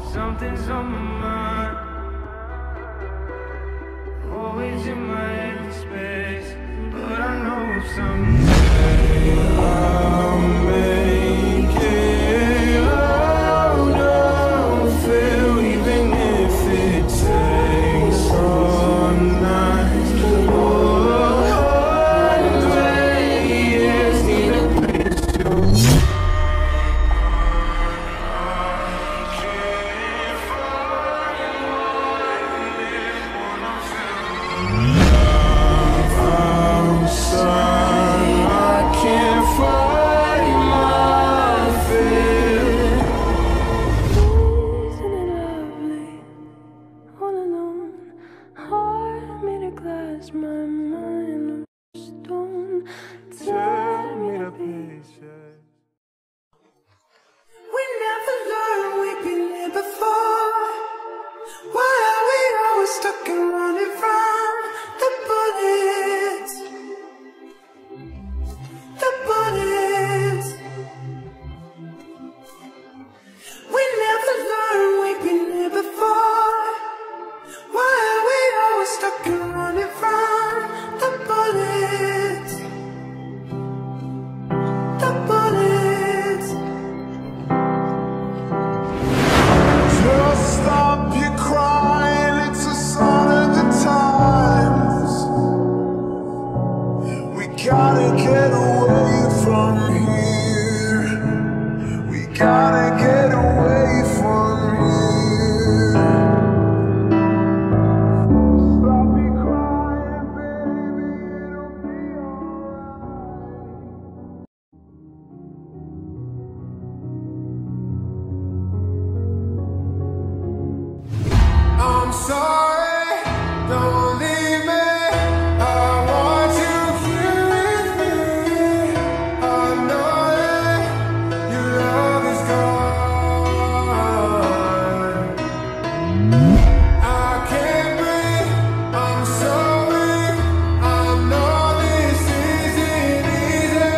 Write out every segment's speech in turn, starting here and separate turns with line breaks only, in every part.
Something's on my mind, always in my head space, but I know someday I'll make it out of it, even if it takes all night. My mind of stone, tear me to pieces.
We never learned we've been here before. Why are we always stuck and running from the bullets? The bullets. We never learned we've been here before. Why are we always stuck and running from the bullets? The bullets.
Just stop your crying, it's a sign of the times. We gotta get away from here. We gotta get away from here. Stop your crying, baby, it'll be alright. I'm sorry, don't leave me. I want you here with me. I know that your love is gone. I can't breathe, I'm so weak. I know this isn't easy.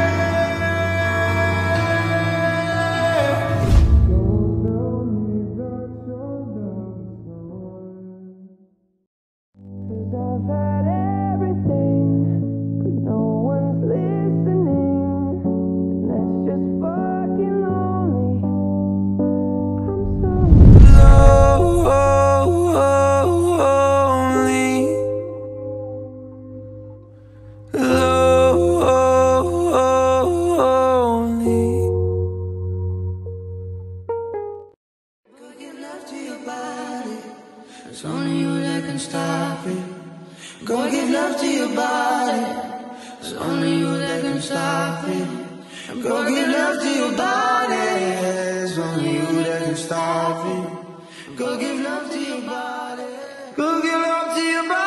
Don't tell me that your love is gone.
'Cause I've had everything, but no one's listening, and that's just fucking lonely.
Lonely.
Go give love to your body. It's only you that can stop it. Go give love to your body. It's only you that can stop it. Go give love to your body. It's only you that can stop it. Go give love to your body. Go give love to your body.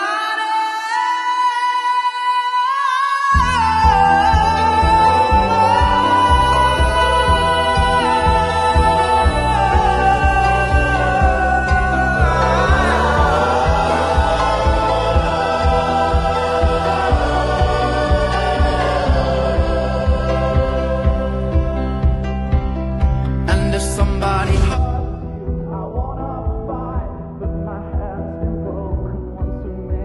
And if somebody
I wanna fight, but my hands been broken one too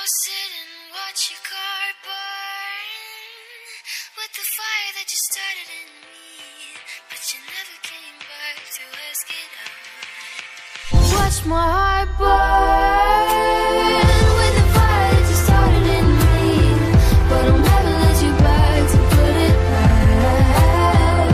sit and watch your car burn with the fire that you started in me, but you never came back to ask it out. Watch my heart burn with the fire that you started in me, but I'll never let you back to put it out.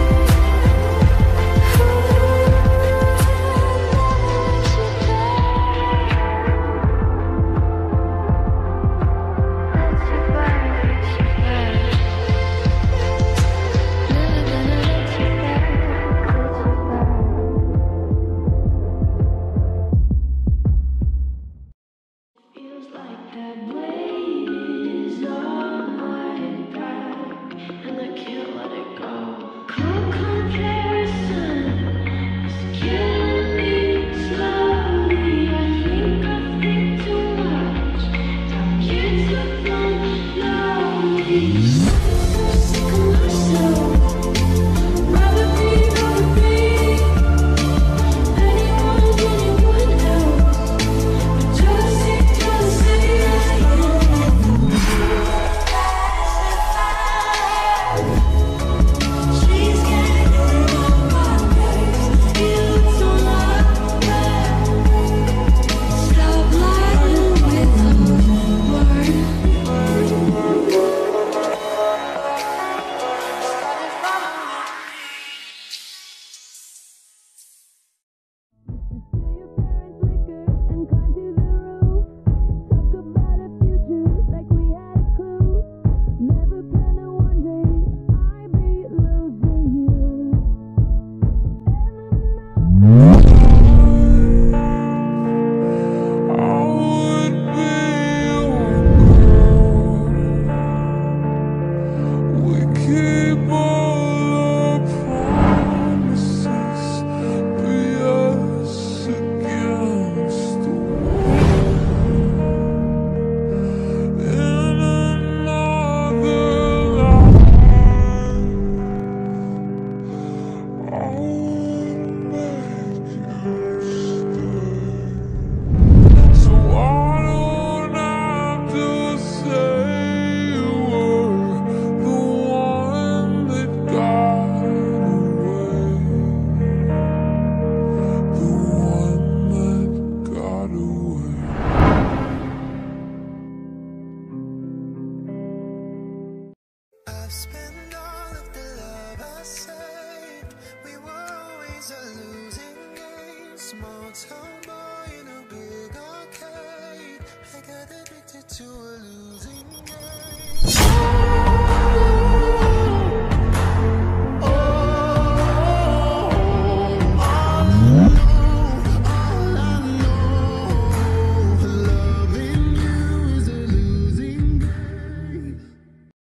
Feels like that weight is on my back, and I can't let it go. Cold comparison is killing me slowly. I think too much. Our kids look lonely. Sick of myself. Rather be anyone else. Just
I've spent all of the love I saved. We were always a losing game. Small town